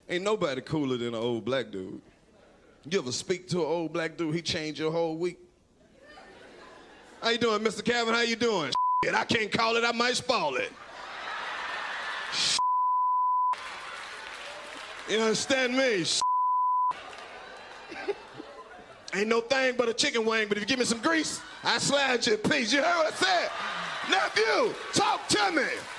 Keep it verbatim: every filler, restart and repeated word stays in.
Ain't nobody cooler than an old black dude. You ever speak to an old black dude, he changed your whole week? How you doing, Mister Calvin? How you doing? Shit, I can't call it, I might spoil it. Shit. You understand me? Shit. Ain't no thing but a chicken wing, but if you give me some grease, I slide you a piece. You heard what I said? Nephew, talk to me.